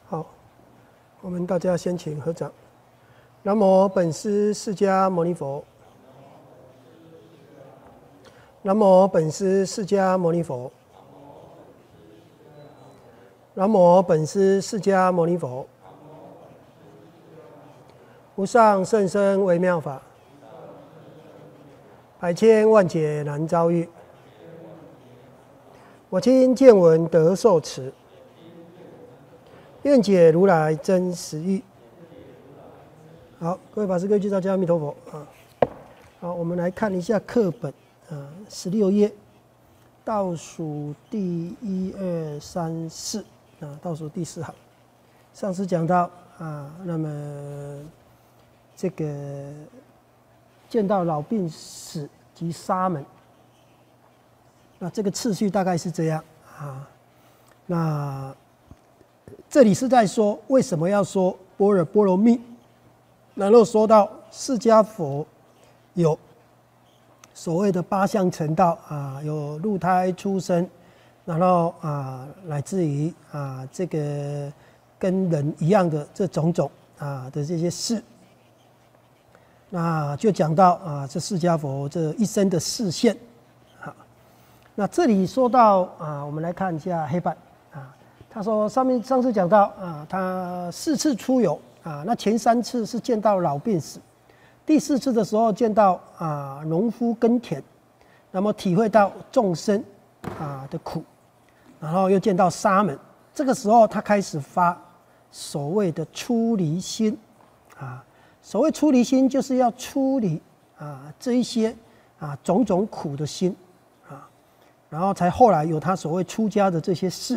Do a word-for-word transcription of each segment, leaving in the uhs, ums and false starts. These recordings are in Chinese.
好，我们大家先请合掌。南无本师释迦牟尼佛。南无本师释迦牟尼佛。南无本师释迦牟尼佛。无上甚深微妙法，百千万劫难遭遇。我今见闻得受持，愿解如来真实义。好，各位法师各位居士大家阿弥陀佛啊！好，我们来看一下课本啊，十六页倒数第一二三四啊，倒数第四行。上次讲到啊，那么这个见到老病死及沙门，那这个次序大概是这样啊。那这里是在说为什么要说般若波罗蜜，然后说到释迦佛有所谓的八相成道啊，有入胎出生，然后啊，乃至于啊这个跟人一样的这种种啊的这些事。那就讲到啊，这释迦佛这一生的示现，好，那这里说到啊，我们来看一下黑板啊，他说上面上次讲到啊，他四次出游啊，那前三次是见到老病死，第四次的时候见到啊农夫耕田，那么体会到众生啊的苦，然后又见到沙门，这个时候他开始发所谓的出离心啊。所谓出离心，就是要出离啊这一些啊种种苦的心啊，然后才后来有他所谓出家的这些事。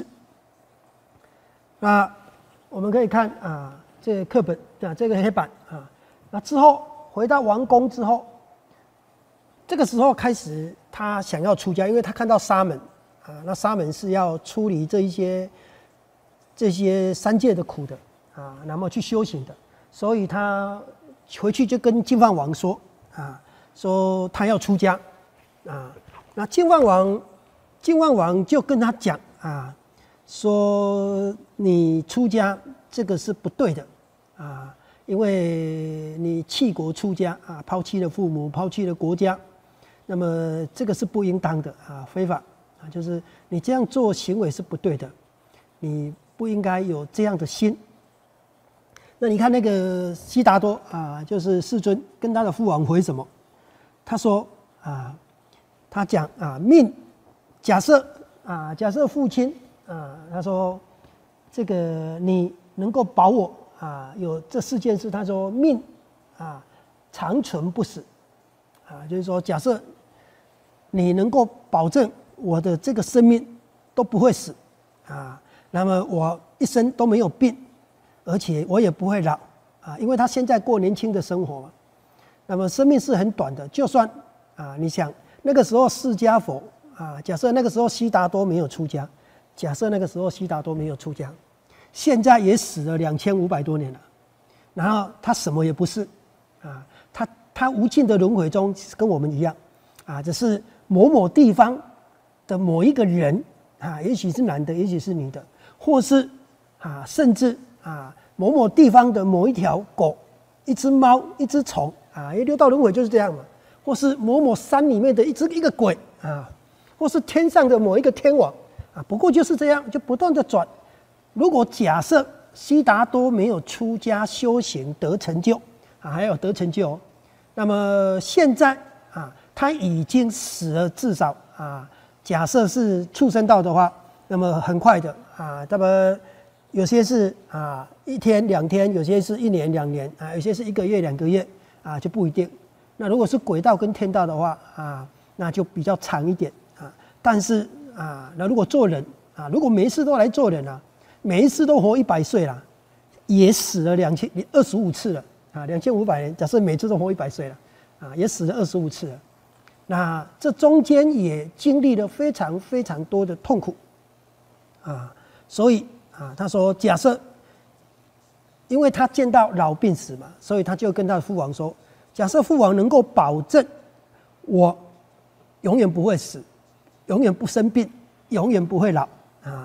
那我们可以看啊，这个课本啊，这个黑板啊，那之后回到王宫之后，这个时候开始他想要出家，因为他看到沙门啊，那沙门是要出离这一些这些三界的苦的啊，那么去修行的。所以他回去就跟净饭王说啊，说他要出家啊。那净饭王，净饭王就跟他讲啊，说你出家这个是不对的啊，因为你弃国出家啊，抛弃了父母，抛弃了国家，那么这个是不应当的啊，非法啊，就是你这样做行为是不对的，你不应该有这样的心。那你看那个悉达多啊，就是世尊跟他的父王回什么？他说啊，他讲啊，命假设啊，假设父亲啊，他说这个你能够保我啊，有这四件事，他说命啊长存不死啊，就是说假设你能够保证我的这个生命都不会死啊，那么我一生都没有病。而且我也不会老啊，因为他现在过年轻的生活嘛，那么生命是很短的。就算啊，你想那个时候释迦佛啊，假设那个时候悉达多没有出家，假设那个时候悉达多没有出家，现在也死了两千五百多年了，然后他什么也不是啊，他他无尽的轮回中跟我们一样啊，只是某某地方的某一个人啊，也许是男的，也许是女的，或是啊，甚至。啊，某某地方的某一条狗、一只猫、一只虫啊，因为六道轮回就是这样嘛。或是某某山里面的一只一个鬼啊，或是天上的某一个天王啊，不过就是这样，就不断的转。如果假设悉达多没有出家修行得成就啊，还有得成就、哦，那么现在啊，他已经死了，至少啊，假设是畜生道的话，那么很快的啊，那么。有些是啊一天两天，有些是一年两年啊，有些是一个月两个月啊，就不一定。那如果是鬼道跟天道的话啊，那就比较长一点啊。但是啊，那如果做人啊，如果每一次都来做人啊，每一次都活一百岁了，也死了两千二十五次了啊，两千五百年，假设每次都活一百岁了啊，也死了二十五次了。那这中间也经历了非常非常多的痛苦啊，所以。啊，他说：“假设，因为他见到老病死嘛，所以他就跟他的父王说：假设父王能够保证我永远不会死，永远不生病，永远不会老啊，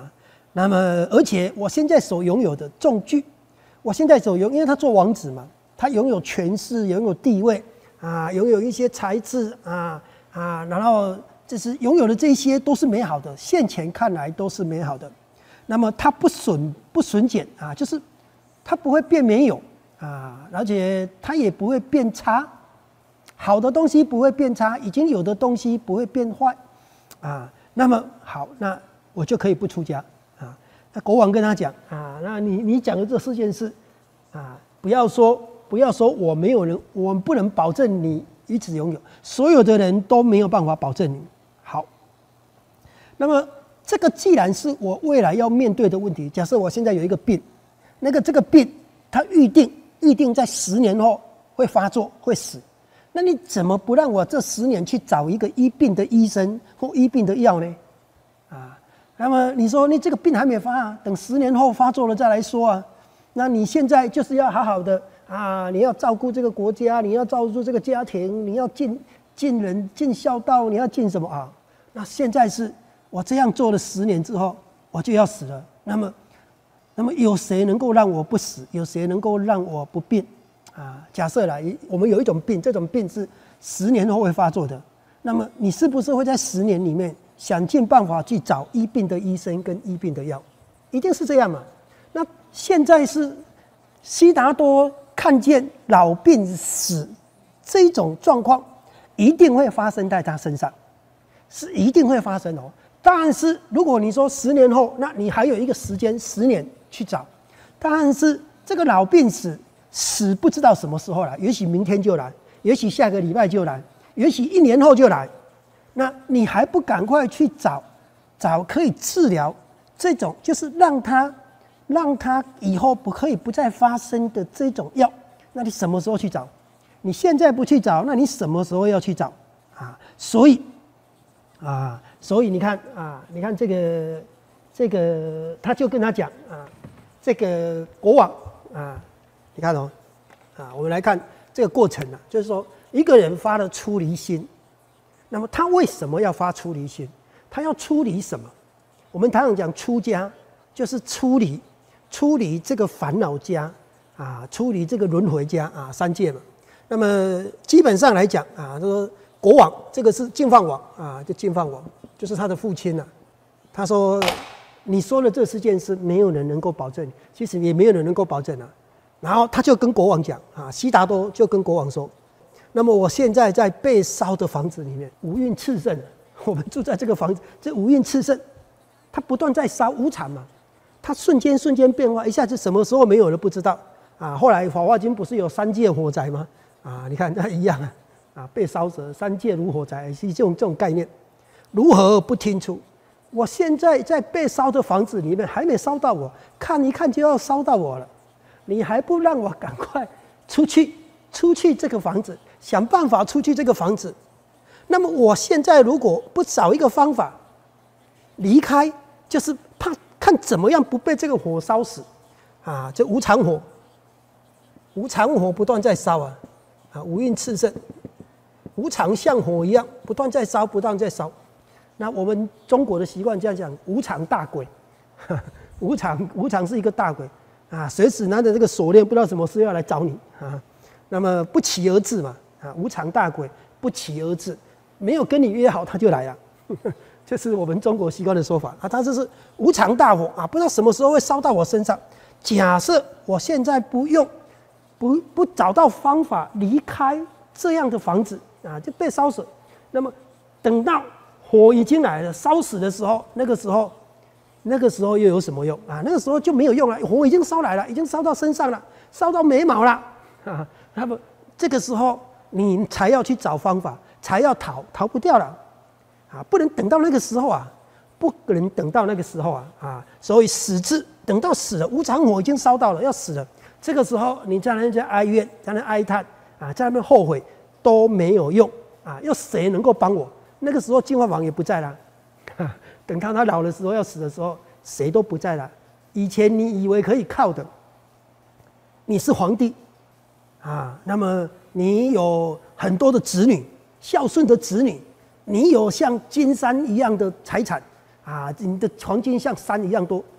那么而且我现在所拥有的重具，我现在所拥，因为他做王子嘛，他拥有权势，拥有地位啊，拥有一些才智啊啊，然后就是拥有的这些都是美好的，现前看来都是美好的。那么他不损不损减啊，就是他不会变没有啊，而且他也不会变差。好的东西不会变差，已经有的东西不会变坏，啊，那么好，那我就可以不出家啊。那国王跟他讲啊，那你你讲的这四件事，啊，不要说不要说我没有人，我们不能保证你一直拥有，所有的人都没有办法保证你。好，那么这个既然是我未来要面对的问题，假设我现在有一个病，那个这个病它预定预定在十年后会发作会死。那你怎么不让我这十年去找一个医病的医生或医病的药呢？啊，那么你说你这个病还没发啊，等十年后发作了再来说啊。那你现在就是要好好的啊，你要照顾这个国家，你要照顾这个家庭，你要尽尽人尽孝道，你要尽什么啊？那现在是我这样做了十年之后，我就要死了。那么，那么有谁能够让我不死？有谁能够让我不病？啊，假设啦，我们有一种病，这种病是十年后会发作的。那么你是不是会在十年里面想尽办法去找医病的医生跟医病的药？一定是这样嘛？那现在是悉达多看见老病死这种状况，一定会发生在他身上，是一定会发生哦。但是如果你说十年后，那你还有一个时间十年去找，但是这个老病死。死不知道什么时候来，也许明天就来，也许下个礼拜就来，也许一年后就来。那你还不赶快去找找可以治疗这种，就是让他让他以后不可以不再发生的这种药？那你什么时候去找？你现在不去找，那你什么时候要去找啊？所以啊，所以你看啊，你看这个这个，他就跟他讲啊，这个国王啊。你看哦，啊，我们来看这个过程啊，就是说一个人发了出离心，那么他为什么要发出离心？他要出离什么？我们常常讲出家，就是出离，出离这个烦恼家啊，出离这个轮回家啊，三界嘛。那么基本上来讲啊，这个国王，这个是净饭王啊，就净饭王，就是他的父亲啊。他说：“你说的这四件事，没有人能够保证，其实也没有人能够保证啊。”然后他就跟国王讲啊，悉达多就跟国王说：“那么我现在在被烧的房子里面，五蕴炽盛，我们住在这个房子，这五蕴炽盛，它不断在烧，无常嘛，它瞬间瞬间变化，一下子什么时候没有了不知道啊。后来《法华经》不是有三界火灾吗？啊，你看它一样啊，啊，被烧者三界如火灾，是这种这种概念。如何不听出？我现在在被烧的房子里面，还没烧到我，看一看就要烧到我了。”你还不让我赶快出去，出去这个房子，想办法出去这个房子。那么我现在如果不找一个方法离开，就是怕看怎么样不被这个火烧死啊！这无常火，无常火不断在烧啊！啊，五蕴炽盛，无常像火一样不断在烧，不断在烧。那我们中国的习惯这样讲，无常大鬼，无常无常是一个大鬼。啊，随时拿着这个锁链，不知道什么事要来找你啊。那么不期而至嘛，啊，无常大鬼不期而至，没有跟你约好他就来了，这是我们中国习惯的说法啊。他这是无常大火啊，不知道什么时候会烧到我身上。假设我现在不用，不不找到方法离开这样的房子啊，就被烧死。那么等到火已经来了，烧死的时候，那个时候。那个时候又有什么用啊？那个时候就没有用了，火已经烧来了，已经烧到身上了，烧到眉毛了啊！那么这个时候你才要去找方法，才要逃，逃不掉了啊！不能等到那个时候啊，不能等到那个时候啊啊！所以死之，等到死了，无常火已经烧到了，要死了，这个时候你在那边哀怨，在那哀叹啊，在那边后悔都没有用啊！又谁能够帮我？那个时候净饭王也不在了。等到他老的时候要死的时候，谁都不在了。以前你以为可以靠的，你是皇帝啊，那么你有很多的子女，孝顺的子女，你有像金山一样的财产啊，你的黄金像山一样多。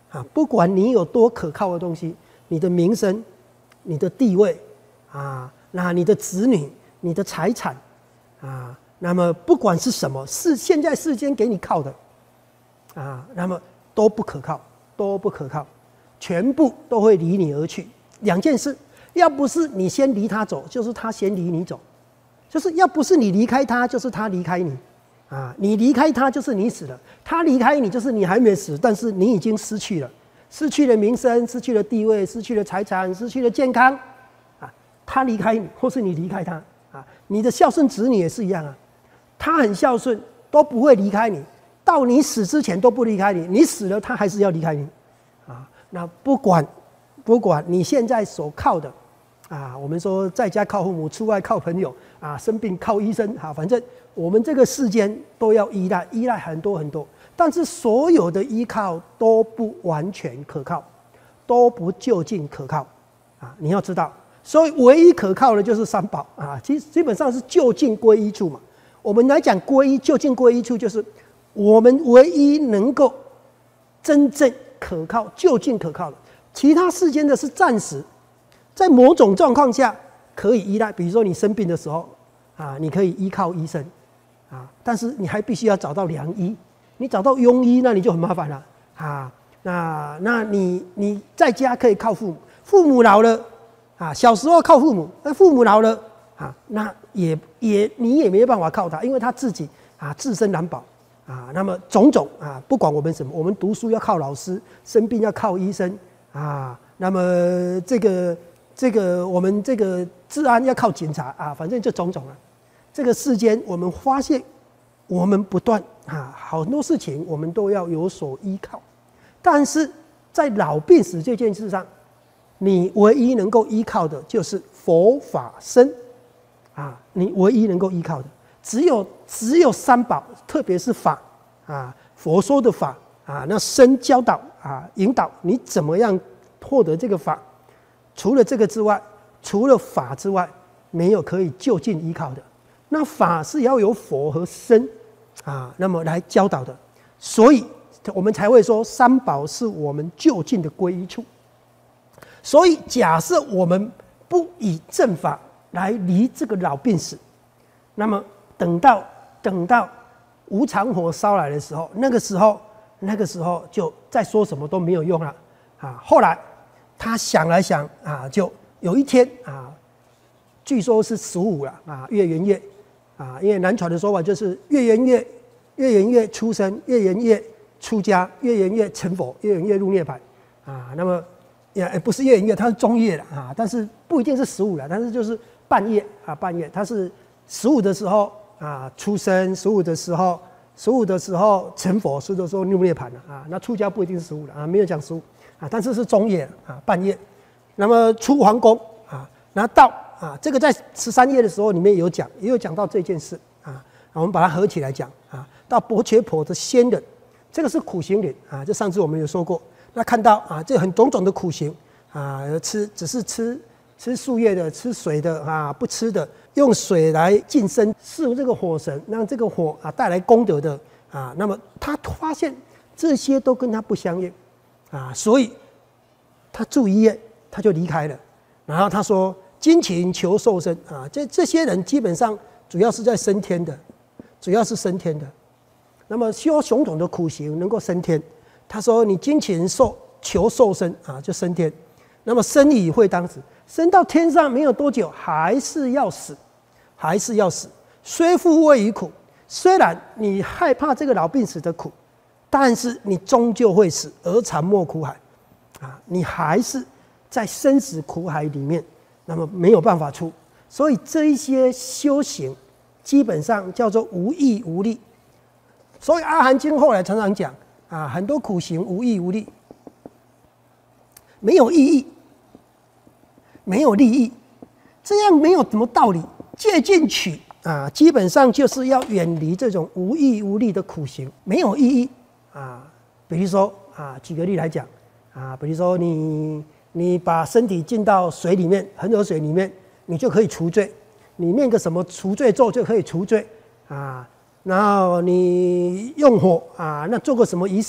啊，不管你有多可靠的东西，你的名声、你的地位啊，那你的子女、你的财产啊，那么不管是什么，是现在世间给你靠的啊，那么都不可靠，都不可靠，全部都会离你而去。两件事，要不是你先离他走，就是他先离你走；就是要不是你离开他，就是他离开你。啊，你离开他就是你死了，他离开你就是你还没死，但是你已经失去了，失去了名声，失去了地位，失去了财产，失去了健康。啊，他离开你，或是你离开他。啊，你的孝顺子女也是一样啊，他很孝顺，都不会离开你，到你死之前都不离开你，你死了他还是要离开你。啊，那不管不管你现在所靠的，啊，我们说在家靠父母，出外靠朋友，啊，生病靠医生，啊，反正我们这个世间都要依赖，依赖很多很多，但是所有的依靠都不完全可靠，都不究竟可靠，啊，你要知道，所以唯一可靠的就是三宝啊，基基本上是就近归一处嘛。我们来讲归一，就近归一处就是我们唯一能够真正可靠、就近可靠的，其他世间的是暂时，在某种状况下可以依赖，比如说你生病的时候啊，你可以依靠医生。啊，但是你还必须要找到良医，你找到庸医，那你就很麻烦了啊。那那你你在家可以靠父母，父母老了啊，小时候靠父母，那父母老了啊，那也也你也没办法靠他，因为他自己啊自身难保啊。那么种种啊，不管我们什么，我们读书要靠老师，生病要靠医生啊。那么这个这个我们这个治安要靠警察啊，反正就种种了。这个世间，我们发现，我们不断啊，好多事情我们都要有所依靠，但是在老病死这件事上，你唯一能够依靠的就是佛法僧啊，你唯一能够依靠的只有只有三宝，特别是法啊，佛说的法啊，那僧教导啊，引导你怎么样获得这个法。除了这个之外，除了法之外，没有可以就近依靠的。那法是要有佛和僧啊，那么来教导的，所以我们才会说三宝是我们就近的归依处。所以假设我们不以正法来离这个老病死，那么等到等到无常火烧来的时候，那个时候那个时候就再说什么都没有用了啊。后来他想来想啊，就有一天啊，据说是十五了啊，月圆月。啊，因为南传的说法就是月圆月，月圆月出生，月圆月出家，月圆月成佛，月圆月入涅槃。啊，那么也不是月圆月，它是中夜了啊，但是不一定是十五了，但是就是半夜啊，半夜它是十五的时候啊出生，十五的时候，十五的时候成佛，所以说入涅槃了啊。那出家不一定是十五了啊，没有讲十五啊，但是是中夜啊，半夜。那么出皇宫啊，然后到。啊，这个在十三页的时候里面有讲，也有讲到这件事啊。我们把它合起来讲啊。到博伽婆的仙人，这个是苦行人啊。这上次我们有说过，那看到啊，这很种种的苦行啊，吃只是吃吃树叶的，吃水的啊，不吃的，用水来净身侍这个火神，让这个火啊带来功德的啊。那么他发现这些都跟他不相应啊，所以他住医院，他就离开了。然后他说。精勤求受生啊，这这些人基本上主要是在升天的，主要是升天的。那么修种种的苦行能够升天。他说你精勤受求受生啊，就升天。那么生已会当死，升到天上没有多久，还是要死，还是要死。虽复畏于苦，虽然你害怕这个老病死的苦，但是你终究会死，而惨没苦海啊，你还是在生死苦海里面。那么没有办法出，所以这一些修行基本上叫做无益无利。所以《阿含经》后来常常讲啊，很多苦行无益无利，没有意义，没有利益，这样没有什么道理。戒禁取啊，基本上就是要远离这种无益无利的苦行，没有意义啊。比如说啊，举个例来讲啊，比如说你。你把身体浸到水里面，恒河水里面，你就可以除罪。你念个什么除罪咒就可以除罪啊。然后你用火啊，那做个什么仪式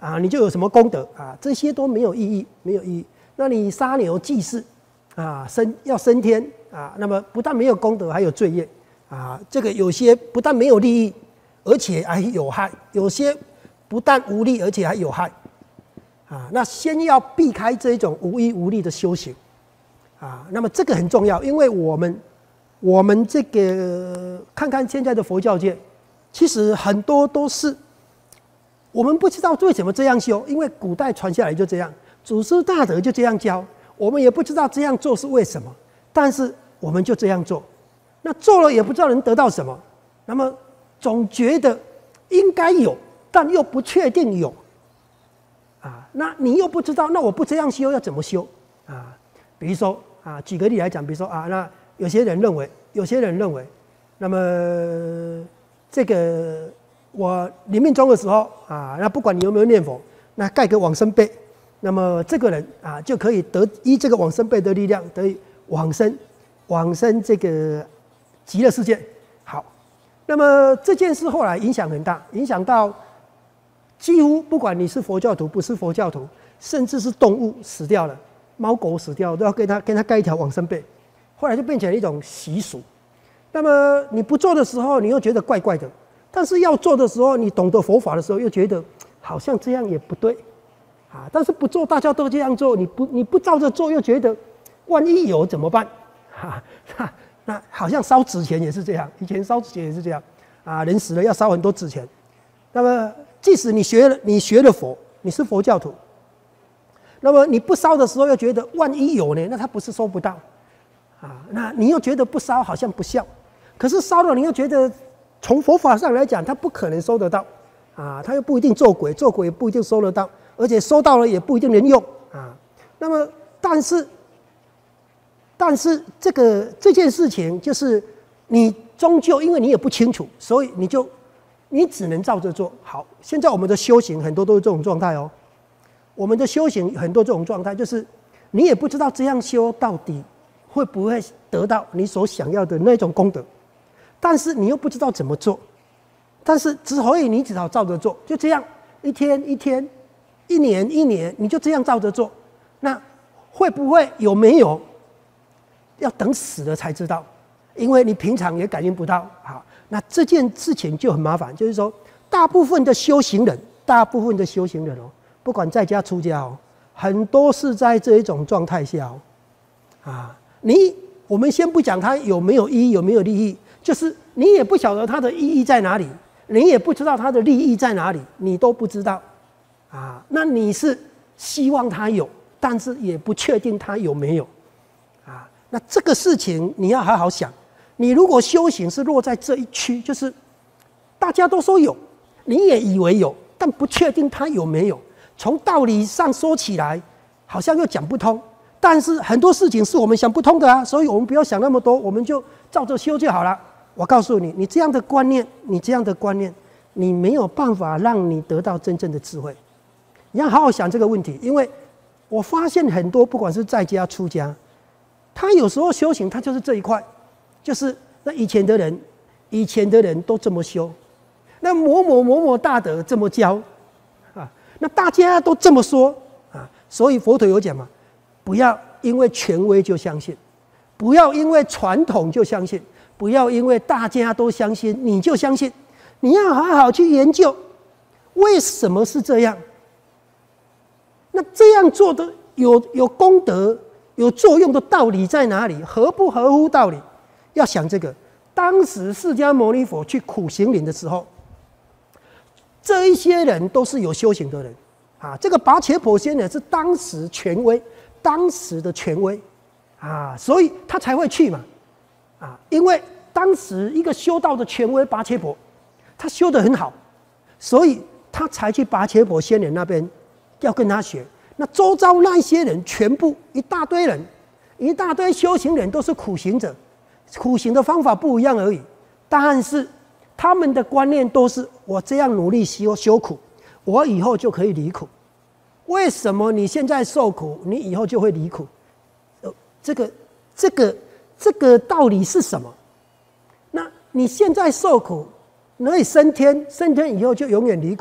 啊，你就有什么功德啊，这些都没有意义，没有意义。那你杀牛祭祀啊，升要升天啊，那么不但没有功德，还有罪业啊。这个有些不但没有利益，而且还有害；有些不但无利，而且还有害啊。那先要避开这种无益无利的修行啊。那么这个很重要，因为我们我们这个看看现在的佛教界，其实很多都是我们不知道为什么这样修，因为古代传下来就这样。祖师大德就这样教，我们也不知道这样做是为什么，但是我们就这样做，那做了也不知道能得到什么，那么总觉得应该有，但又不确定有，啊，那你又不知道，那我不这样修要怎么修啊？比如说啊，举个例来讲，比如说啊，那有些人认为，有些人认为，那么这个我临命终的时候啊，那不管你有没有念佛，那盖个往生被。那么这个人啊，就可以得依这个往生被的力量，得以往生，往生这个极乐世界。好，那么这件事后来影响很大，影响到几乎不管你是佛教徒不是佛教徒，甚至是动物死掉了，猫狗死掉都要跟他跟他盖一条往生被，后来就变成了一种习俗。那么你不做的时候，你又觉得怪怪的；但是要做的时候，你懂得佛法的时候，又觉得好像这样也不对。啊！但是不做，大家都这样做，你不你不照着做，又觉得万一有怎么办？哈、啊，那好像烧纸钱也是这样，以前烧纸钱也是这样啊，人死了要烧很多纸钱。那么，即使你学了你学了佛，你是佛教徒，那么你不烧的时候，又觉得万一有呢？那他不是收不到啊？那你又觉得不烧好像不孝，可是烧了，你又觉得从佛法上来讲，他不可能收得到啊，他又不一定做鬼，做鬼也不一定收得到。而且收到了也不一定能用啊。那么，但是，但是这个这件事情，就是你终究因为你也不清楚，所以你就你只能照着做。好，现在我们的修行很多都是这种状态哦。我们的修行很多这种状态，就是你也不知道这样修到底会不会得到你所想要的那种功德，但是你又不知道怎么做，但是之所以你只好照着做，就这样一天一天。一年一年，你就这样照着做，那会不会有没有？要等死了才知道，因为你平常也感应不到。好，那这件事情就很麻烦，就是说，大部分的修行人，大部分的修行人哦，不管在家出家哦，很多是在这一种状态下哦，啊，你我们先不讲它有没有意义，有没有利益，就是你也不晓得它的意义在哪里，你也不知道它的利益在哪里，你都不知道。啊，那你是希望他有，但是也不确定他有没有，啊，那这个事情你要好好想。你如果修行是落在这一区，就是大家都说有，你也以为有，但不确定他有没有。从道理上说起来，好像又讲不通。但是很多事情是我们想不通的啊，所以我们不要想那么多，我们就照着修就好了。我告诉你，你这样的观念，你这样的观念，你没有办法让你得到真正的智慧。你要好好想这个问题，因为我发现很多不管是在家出家，他有时候修行他就是这一块，就是那以前的人，以前的人都这么修，那某某某某大德这么教，啊，那大家都这么说啊，所以佛陀有讲嘛，不要因为权威就相信，不要因为传统就相信，不要因为大家都相信你就相信，你要好好去研究为什么是这样。那这样做的有有功德、有作用的道理在哪里？合不合乎道理？要想这个。当时释迦牟尼佛去苦行林的时候，这一些人都是有修行的人啊。这个拔伽婆仙人是当时权威，当时的权威啊，所以他才会去嘛啊。因为当时一个修道的权威拔伽婆，他修得很好，所以他才去拔伽婆仙人那边。要跟他学，那周遭那些人全部一大堆人，一大堆修行人都是苦行者，苦行的方法不一样而已，但是他们的观念都是我这样努力修修苦，我以后就可以离苦。为什么你现在受苦，你以后就会离苦？呃，这个这个这个道理是什么？那你现在受苦，可以升天，升天以后就永远离苦。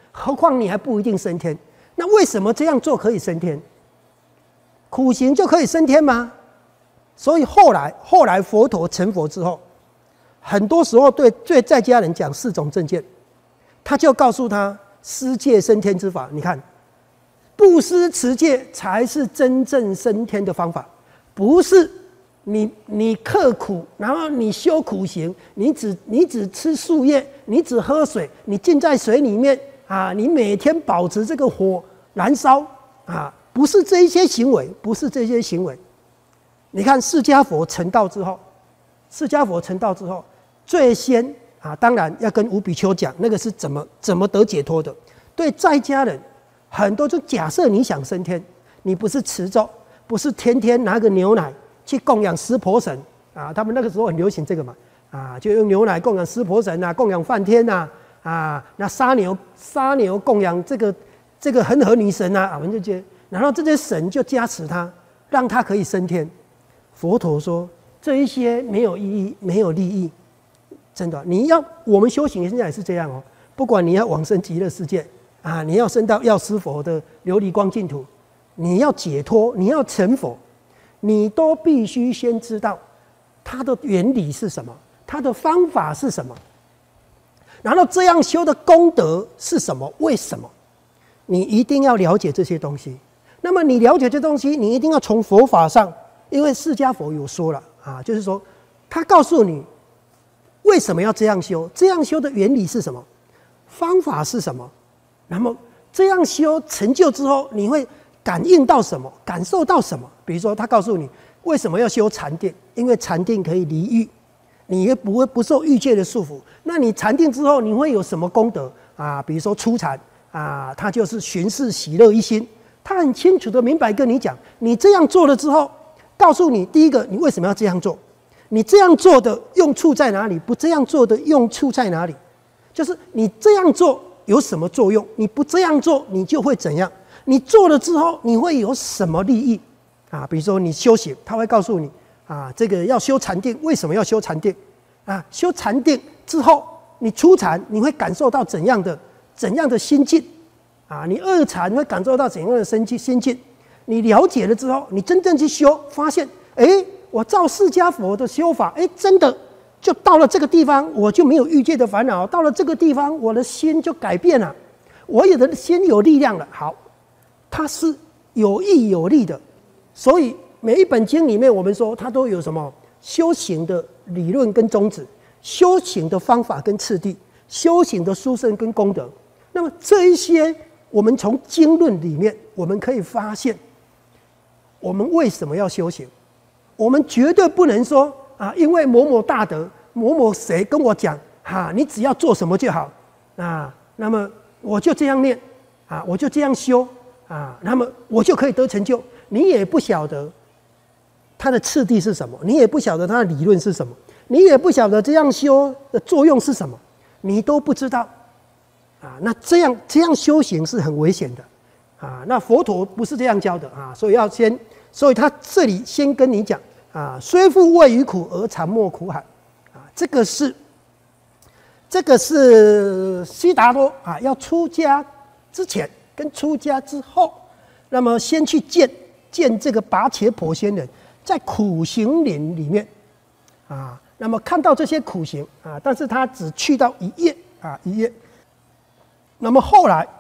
何况你还不一定升天。那为什么这样做可以升天？苦行就可以升天吗？所以后来，后来佛陀成佛之后，很多时候对对在家人讲四种正见，他就告诉他施戒升天之法。你看，布施持戒才是真正升天的方法，不是你你刻苦，然后你修苦行，你只你只吃树叶，你只喝水，你浸在水里面啊，你每天保持这个火燃烧啊，不是这一些行为，不是这些行为。你看释迦佛成道之后，释迦佛成道之后，最先啊，当然要跟五比丘讲，那个是怎么怎么得解脱的。对在家人，很多就假设你想升天，你不是持咒，不是天天拿个牛奶去供养湿婆神啊，他们那个时候很流行这个嘛，啊，就用牛奶供养湿婆神啊，供养梵天啊，啊，那杀牛杀牛供养这个这个恒河女神啊，我们就觉得，然后这些神就加持他，让他可以升天。佛陀说，这一些没有意义，没有利益，真的。你要我们修行现在也是这样哦，不管你要往生极乐世界啊，你要升到药师佛的琉璃光净土，你要解脱，你要成佛，你都必须先知道它的原理是什么，它的方法是什么，然后这样修的功德是什么，为什么？你一定要了解这些东西。那么你了解这东西，你一定要从佛法上。因为释迦佛有说了啊，就是说，他告诉你为什么要这样修，这样修的原理是什么，方法是什么，那么这样修成就之后，你会感应到什么，感受到什么？比如说，他告诉你为什么要修禅定，因为禅定可以离欲，你也不会不受欲界的束缚。那你禅定之后，你会有什么功德啊？比如说初禅啊，他就是寻视喜乐一心，他很清楚的明白跟你讲，你这样做了之后。告诉你，第一个，你为什么要这样做？你这样做的用处在哪里？不这样做的用处在哪里？就是你这样做有什么作用？你不这样做，你就会怎样？你做了之后，你会有什么利益？啊，比如说你修行，他会告诉你啊，这个要修禅定，为什么要修禅定？啊，修禅定之后，你初禅你会感受到怎样的怎样的心境？啊，你二禅会感受到怎样的心境？心境？你了解了之后，你真正去修，发现，哎，我照释迦佛的修法，哎，真的就到了这个地方，我就没有欲界的烦恼。到了这个地方，我的心就改变了，我有的心有力量了。好，它是有益有利的。所以每一本经里面，我们说它都有什么修行的理论跟宗旨，修行的方法跟次第，修行的殊胜跟功德。那么这一些，我们从经论里面，我们可以发现。我们为什么要修行？我们绝对不能说啊，因为某某大德、某某谁跟我讲，哈、啊，你只要做什么就好啊，那么我就这样念啊，我就这样修啊，那么我就可以得成就。你也不晓得它的次第是什么，你也不晓得它的理论是什么，你也不晓得这样修的作用是什么，你都不知道啊。那这样这样修行是很危险的。啊，那佛陀不是这样教的啊，所以要先，所以他这里先跟你讲啊，虽复未于苦而常莫苦海，啊，这个是，这个是悉达多啊，要出家之前跟出家之后，那么先去见见这个拔伽婆仙人，在苦行林里面，啊，那么看到这些苦行啊，但是他只去到一夜啊一夜，那么后来。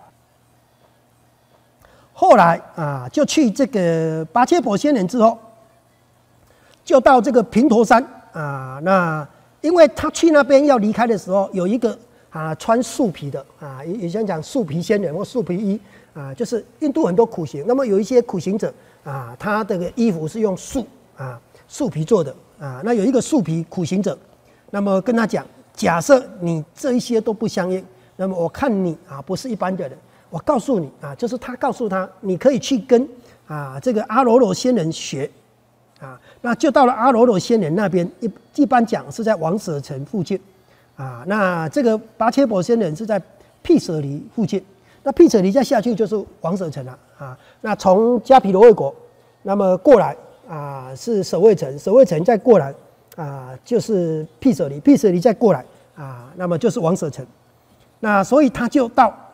后来啊，就去这个拔伽婆仙人之后，就到这个平陀山啊。那因为他去那边要离开的时候，有一个啊穿素皮的啊，也想讲素皮仙人或素皮衣啊，就是印度很多苦行。那么有一些苦行者啊，他的衣服是用素啊素皮做的啊。那有一个素皮苦行者，那么跟他讲，假设你这一些都不相应，那么我看你啊不是一般的人。我告诉你啊，就是他告诉他，你可以去跟啊这个阿罗罗仙人学，啊，那就到了阿罗罗仙人那边，一一般讲是在王舍城附近，啊，那这个拔伽婆仙人是在毗舍离附近，那毗舍离再下去就是王舍城了，啊，那从迦毗罗卫国，那么过来啊是舍卫城，舍卫城再过来啊就是毗舍离，毗舍离再过来啊，那么就是王舍城，那所以他就到。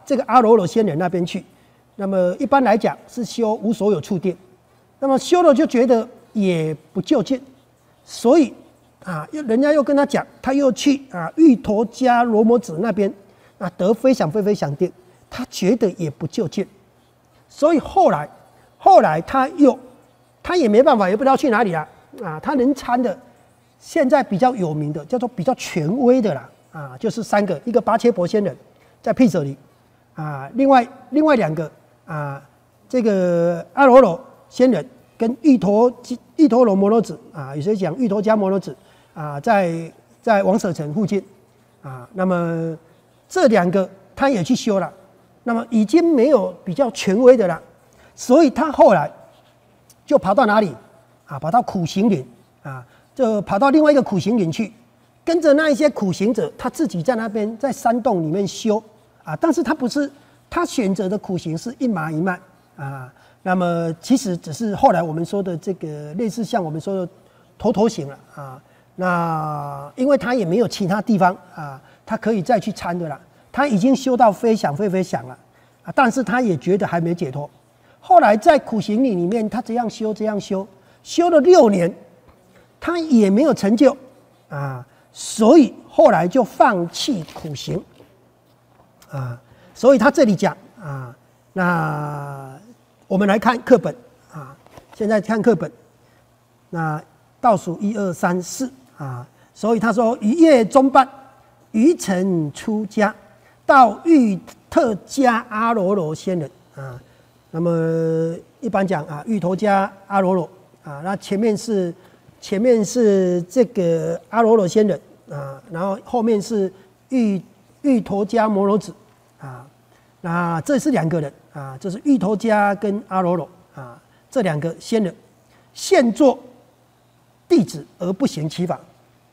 这个阿罗罗仙人那边去。那么一般来讲是修无所有处定，那么修了就觉得也不就近，所以啊，人家又跟他讲，他又去啊玉陀迦罗摩子那边啊得非想非非想定，他觉得也不就近，所以后来后来他又他也没办法，也不知道去哪里了啊，他能参的。现在比较有名的叫做比较权威的啦，啊，就是三个，一个八切婆仙人在毗舍离，啊，另外另外两个啊，这个阿罗罗仙人跟玉陀玉陀罗摩罗子啊，有些讲玉陀迦摩罗子啊，在在王舍城附近啊，那么这两个他也去修了，那么已经没有比较权威的了，所以他后来就跑到哪里啊？跑到苦行林啊。就跑到另外一个苦行林去，跟着那一些苦行者，他自己在那边在山洞里面修啊，但是他不是他选择的苦行是一麻一慢啊，那么其实只是后来我们说的这个类似像我们说的头头行了啊，那因为他也没有其他地方啊，他可以再去参的了，他已经修到非想非非想了啊，但是他也觉得还没解脱，后来在苦行林里面，他这样修这样修，修了六年。他也没有成就啊，所以后来就放弃苦行啊。所以他这里讲啊，那我们来看课本啊，现在看课本，那倒数一二三四啊，所以他说一夜中半，于尘出家，到玉特迦阿罗罗仙人啊。那么一般讲啊，玉陀迦阿罗罗啊，那前面是。前面是这个阿罗罗仙人啊，然后后面是玉玉陀迦摩罗子啊，那这是两个人啊，这是玉陀迦跟阿罗罗啊，这两个仙人现作弟子而不行其法。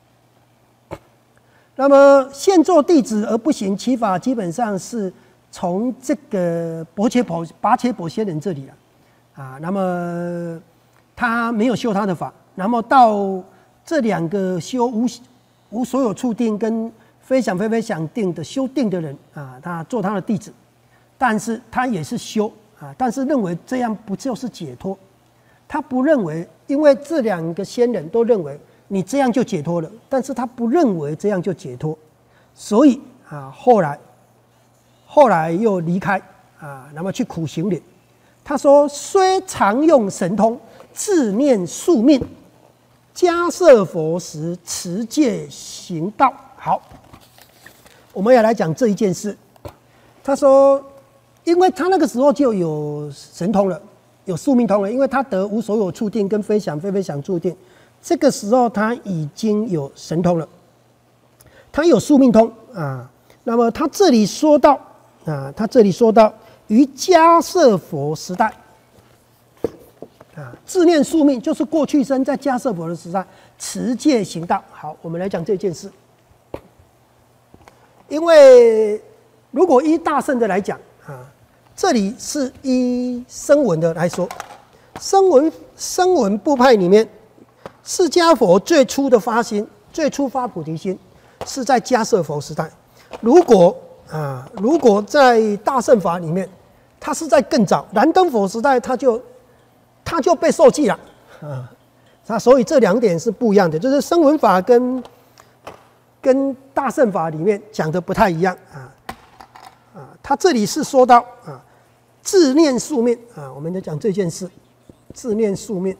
那么现作弟子而不行其法，基本上是从这个拔切婆拔切婆仙人这里啊，啊，那么他没有修他的法。然后到这两个修无无所有处定跟非想非非想定的修定的人啊，他做他的弟子，但是他也是修啊，但是认为这样不就是解脱？他不认为，因为这两个仙人都认为你这样就解脱了，但是他不认为这样就解脱，所以啊，后来后来又离开啊，那么去苦行林。他说：“虽常用神通，自念宿命。”迦摄佛时持戒行道。好，我们要来讲这一件事。他说，因为他那个时候就有神通了，有宿命通了，因为他得无所有处定跟非想非非想处定，这个时候他已经有神通了，他有宿命通啊。那么他这里说到啊，他这里说到于迦摄佛时代。啊，自念宿命就是过去生在迦摄佛的时代持戒行道。好，我们来讲这件事。因为如果依大乘的来讲啊，这里是依声闻的来说，声闻声闻部派里面，释迦佛最初的发心，最初发菩提心是在迦摄佛时代。如果啊，如果在大乘法里面，它是在更早燃灯佛时代，它就他就被受记了啊，他所以这两点是不一样的，就是声闻法跟跟大乘法里面讲的不太一样啊啊，他这里是说到啊，自念宿命啊，我们就讲这件事，自念宿命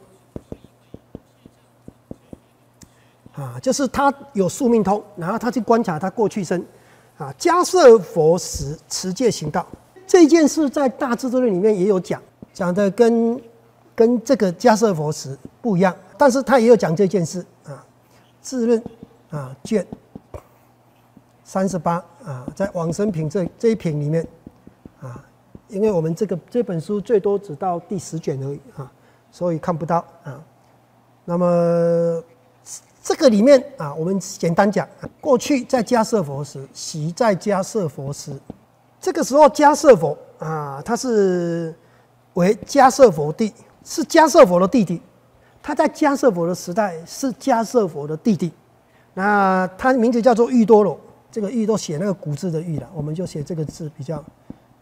啊，就是他有宿命通，然后他去观察他过去生啊，迦摄佛时持戒行道这件事，在大智度论里面也有讲，讲的跟。跟这个迦摄佛时不一样，但是他也有讲这件事啊。智论啊卷三十八啊，在往生品这这一品里面啊，因为我们这个这本书最多只到第十卷而已啊，所以看不到啊。那么这个里面啊，我们简单讲，过去在迦摄佛时，习在迦摄佛时，这个时候迦摄佛啊，他是为迦摄佛弟。是迦摄佛的弟弟，他在迦摄佛的时代是迦摄佛的弟弟，那他名字叫做玉多罗，这个玉都写那个古字的玉了，我们就写这个字比较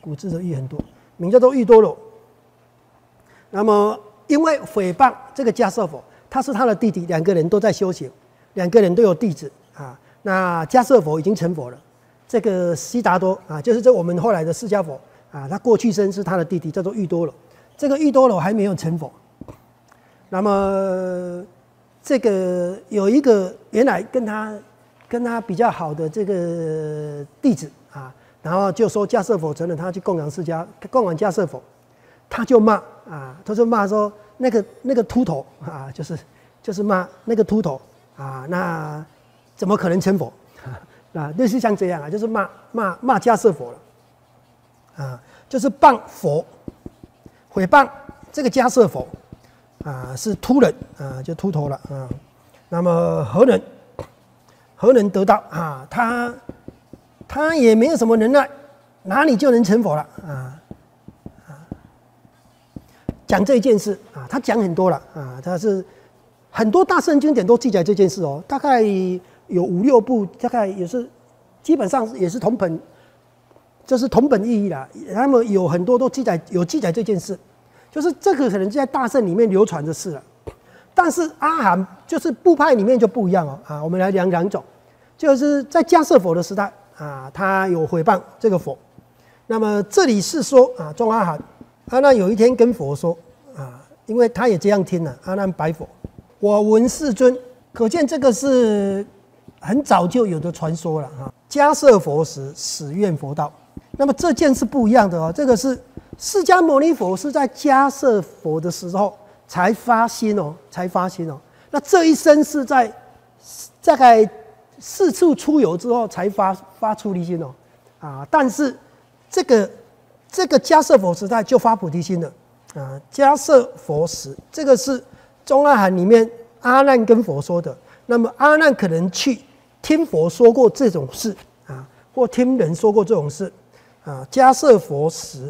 古字的玉很多，名叫做玉多罗。那么因为诽谤这个迦叶佛，他是他的弟弟，两个人都在修行，两个人都有弟子啊。那迦叶佛已经成佛了，这个悉达多啊，就是这我们后来的释迦佛啊，他过去生是他的弟弟，叫做玉多罗。这个玉多罗还没有成佛。那么这个有一个原来跟他跟他比较好的这个弟子啊，然后就说迦叶佛成了，他去供养释迦，供养迦叶佛，他就骂啊，他就骂说那个那个秃头啊，就是就是骂那个秃头啊，那怎么可能成佛啊？类似像这样啊，就是骂骂骂迦叶佛了啊，就是谤佛，诽谤这个迦叶佛。啊，是秃人啊，就秃头了啊。那么何能何能得到啊？他他也没有什么能耐，哪里就能成佛了啊？啊，讲这件事啊，他讲很多了啊，他是很多大圣经典都记载这件事哦，大概有五六部，大概也是基本上也是同本，这是同本意义啦。他们有很多都记载有记载这件事。就是这个可能在大圣里面流传的事了，但是阿含就是部派里面就不一样哦啊，我们来讲两种，就是在迦叶佛的时代啊，他有诽谤这个佛，那么这里是说啊，众阿含阿难有一天跟佛说啊，因为他也这样听了，阿难白佛，我闻世尊，可见这个是很早就有的传说了啊。迦叶佛时始愿佛道，那么这件是不一样的哦，这个是。释迦牟尼佛是在迦叶佛的时候才发心哦，才发心哦。那这一生是在大概四处出游之后才发发出离心哦，啊！但是这个这个迦叶佛时代就发菩提心了啊。迦叶佛时，这个是中阿含里面阿难跟佛说的。那么阿难可能去听佛说过这种事啊，或听人说过这种事啊。迦叶佛时。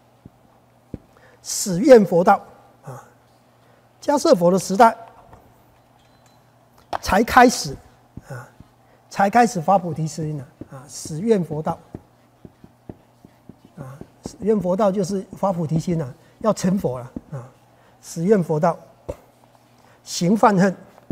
始愿佛道啊，迦叶佛的时代才开始啊，才开始发菩提心了啊。始愿佛道啊，始愿佛道就是发菩提心了，要成佛了啊。始愿佛道，行犯恨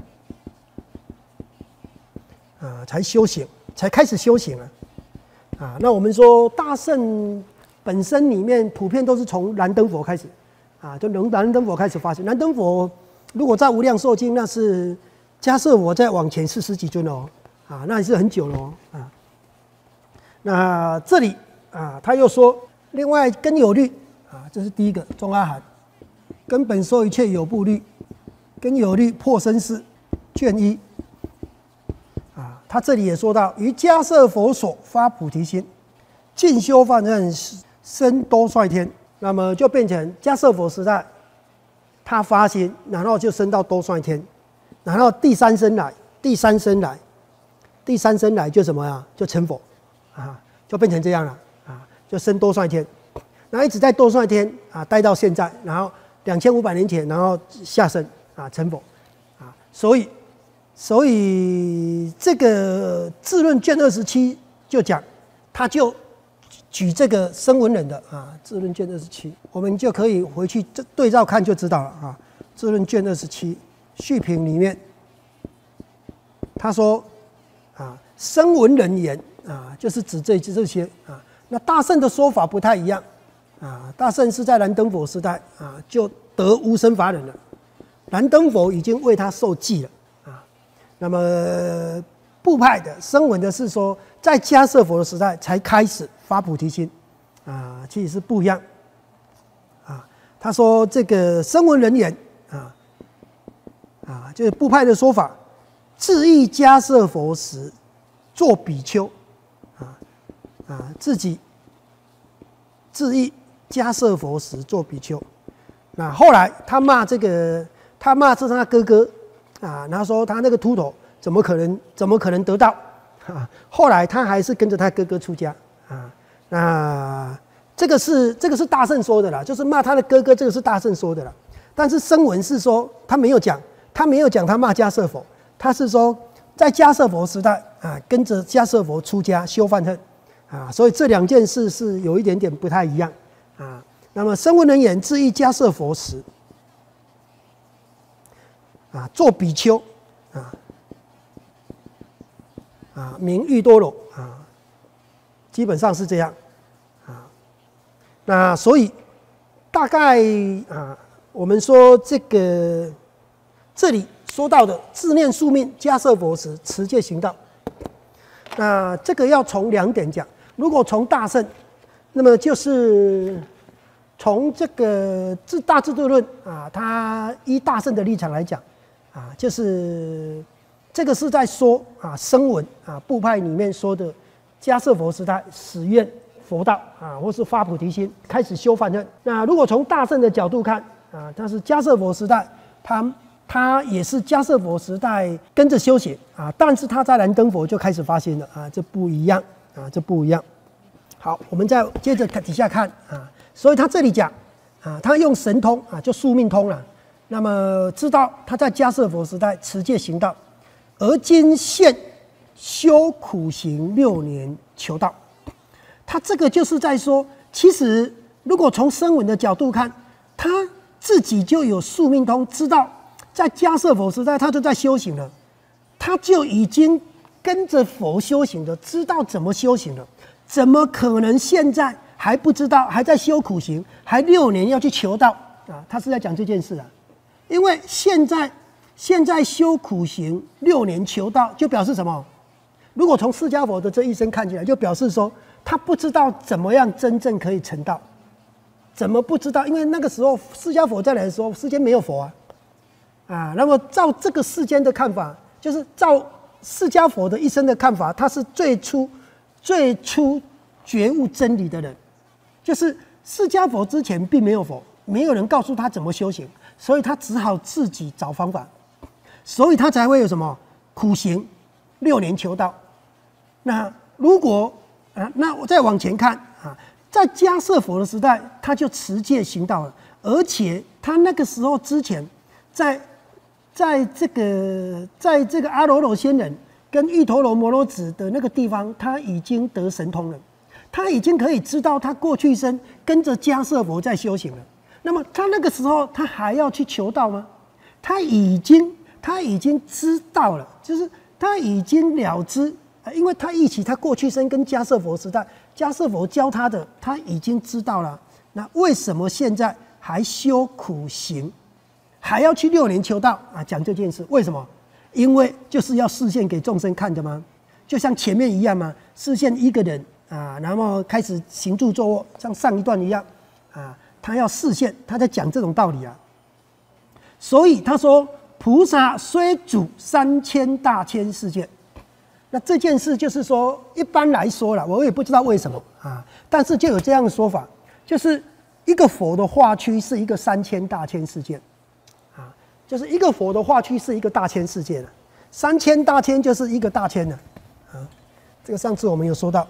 啊，才修行，才开始修行了啊。那我们说大圣。本身里面普遍都是从燃灯佛开始，啊，就从燃灯佛开始发现。燃灯佛如果在无量寿经，那是迦叶佛再往前是十几尊哦，啊，那也是很久了哦，啊。那这里啊，他又说，另外根有律啊，这是第一个中阿含，根本说一切有部律，根有律破生死，卷一。啊，他这里也说到，于迦叶佛所发菩提心，进修犯恨。生多率天，那么就变成迦叶佛时代，他发心，然后就升到多率天，然后第三生来，第三生来，第三生来就什么呀？就成佛，啊，就变成这样了，啊，就升多率天，然后一直在多率天啊待到现在，然后两千五百年前，然后下生啊成佛，啊，所以，所以这个智论卷二十七就讲，他就。举这个声闻人的啊，智论卷二十七，我们就可以回去对照看就知道了啊。智论卷二十七序品里面，他说啊，声闻人言啊，就是指这这些啊。那大圣的说法不太一样啊，大圣是在燃灯佛时代啊，就得无生法忍了，燃灯佛已经为他受记了啊。那么部派的声闻的是说，在迦叶佛的时代才开始发菩提心，啊，其实是不一样，啊，他说这个声闻人言，啊，啊，就是部派的说法，自意迦叶佛时做比丘，啊，啊，自己自意迦叶佛时做比丘，那后来他骂这个，他骂这是他哥哥，啊，然后说他那个秃头。怎么可能？怎么可能得到？啊，后来他还是跟着他哥哥出家啊。那这个是这个是大圣说的啦，就是骂他的哥哥，这个是大圣说的啦。但是声闻是说他没有讲，他没有讲他骂迦叶佛，他是说在迦叶佛时代啊，跟着迦叶佛出家修梵恨， 啊，所以这两件事是有一点点不太一样啊。那么声闻人言，自诣迦叶佛时，啊，做比丘，啊，啊，名喻多罗啊，基本上是这样啊。那所以大概啊，我们说这个这里说到的自念宿命迦叶佛时持戒行道，那这个要从两点讲。如果从大乘，那么就是从这个自大智度论啊，它依大乘的立场来讲啊，就是这个是在说啊声闻啊部派里面说的迦叶佛时代始愿佛道啊，或是发菩提心开始修梵恨。那如果从大乘的角度看啊，它是迦叶佛时代，它他也是迦叶佛时代跟着修行啊，但是他在燃灯佛就开始发心了啊，这不一样啊，这不一样。好，我们再接着底下看啊，所以他这里讲啊，他用神通啊，就宿命通了。那么知道他在迦叶佛时代持戒行道，而今现修苦行六年求道。他这个就是在说，其实如果从声闻的角度看，他自己就有宿命通，知道在迦叶佛时代他就在修行了，他就已经跟着佛修行了，知道怎么修行了。怎么可能现在还不知道，还在修苦行，还六年要去求道啊？他是在讲这件事啊。因为现在现在修苦行六年求道，就表示什么？如果从释迦佛的这一生看起来，就表示说他不知道怎么样真正可以成道。怎么不知道？因为那个时候释迦佛再来的时候，世间没有佛啊，啊。那么照这个世间的看法，就是照释迦佛的一生的看法，他是最初。最初觉悟真理的人，就是释迦佛之前并没有佛，没有人告诉他怎么修行，所以他只好自己找方法，所以他才会有什么苦行六年求道。那如果啊，那我再往前看啊，在迦叶佛的时代，他就持戒行道了，而且他那个时候之前，在在这个在这个阿罗罗仙人。跟玉陀罗摩罗子的那个地方，他已经得神通了，他已经可以知道他过去生跟着迦叶佛在修行了。那么他那个时候，他还要去求道吗？他已经他已经知道了，就是他已经了知，因为他忆起他过去生跟迦叶佛时代，迦叶佛教他的，他已经知道了。那为什么现在还修苦行，还要去六年求道啊？讲这件事，为什么？因为就是要示现给众生看的吗？就像前面一样嘛，示现一个人啊，然后开始行住坐卧，像上一段一样啊，他要示现，他在讲这种道理啊。所以他说，菩萨虽主三千大千世界，那这件事就是说，一般来说啦，我也不知道为什么啊，但是就有这样的说法，就是一个佛的化区是一个三千大千世界。就是一个佛的化区是一个大千世界的，三千大千就是一个大千的，啊，这个上次我们有说到，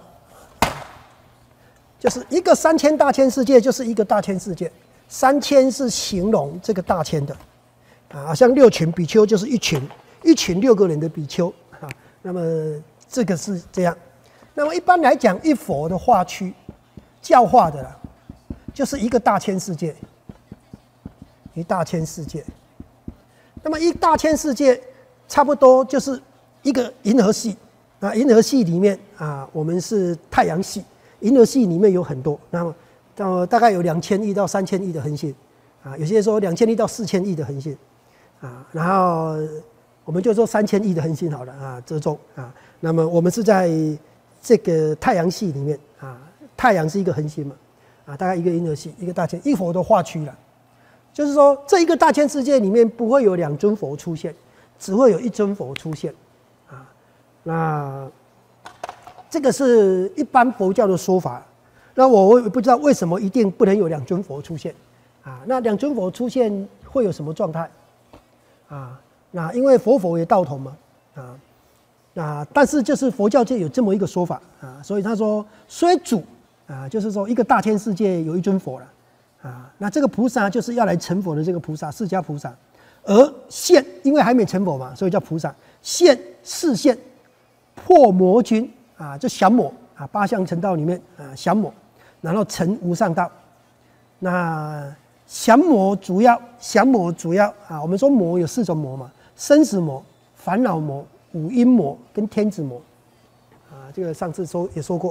就是一个三千大千世界就是一个大千世界，三千是形容这个大千的，啊，像六群比丘就是一群，一群六个人的比丘啊，那么这个是这样，那么一般来讲，一佛的化区，教化的啦，就是一个大千世界，一大千世界。那么一大千世界差不多就是一个银河系啊，银河系里面啊，我们是太阳系，银河系里面有很多，那么到大概有两千亿到三千亿的恒星啊，有些说两千亿到四千亿的恒星啊，然后我们就说三千亿的恒星好了啊，折中啊。那么我们是在这个太阳系里面啊，太阳是一个恒星嘛啊，大概一个银河系，一个大千一佛的化区了。就是说，这一个大千世界里面不会有两尊佛出现，只会有一尊佛出现，啊，那这个是一般佛教的说法。那我也不知道为什么一定不能有两尊佛出现，啊，那两尊佛出现会有什么状态？啊，那因为佛佛也道同嘛，啊，那但是就是佛教界有这么一个说法啊，所以他说虽主啊，就是说一个大千世界有一尊佛了。啊，那这个菩萨就是要来成佛的这个菩萨，释迦菩萨，而现因为还没成佛嘛，所以叫菩萨现示现破魔君啊，就降魔啊，八相成道里面啊，降魔，然后成无上道。那降魔主要降魔主要啊，我们说魔有四种魔嘛，生死魔、烦恼魔、五阴魔跟天子魔。啊，这个上次说也说过。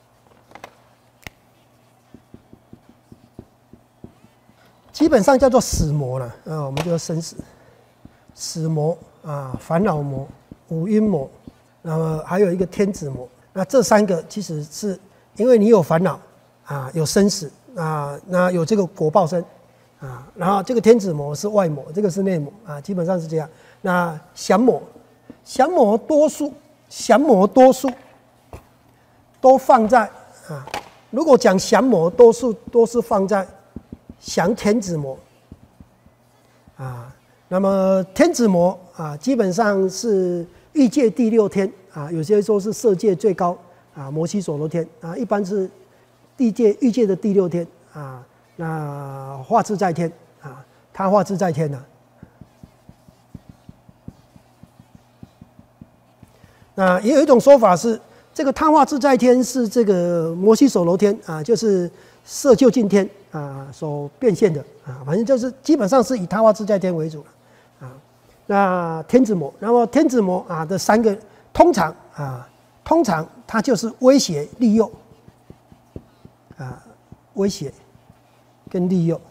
基本上叫做死魔了啊，我们就要生死、死魔啊、烦恼魔、五阴魔，那么还有一个天子魔。那这三个其实是因为你有烦恼啊，有生死啊，那有这个果报生啊，然后这个天子魔是外魔，这个是内魔啊，基本上是这样。那降魔，降魔多数，降魔多数都放在啊，如果讲降魔，多数都是放在降天子魔啊，那么天子魔啊，基本上是欲界第六天啊，有些说是色界最高啊，摩悉所罗天啊，一般是地界欲界的第六天啊，那化自在天啊，他化自在天呢、啊。那也有一种说法是，这个他化自在天是这个摩悉所罗天啊，就是色究竟天啊所变现的啊，反正就是基本上是以他化自在天为主了啊。那天子魔，那么天子魔啊的三个，通常啊，通常它就是威胁、利诱啊，威胁跟利诱。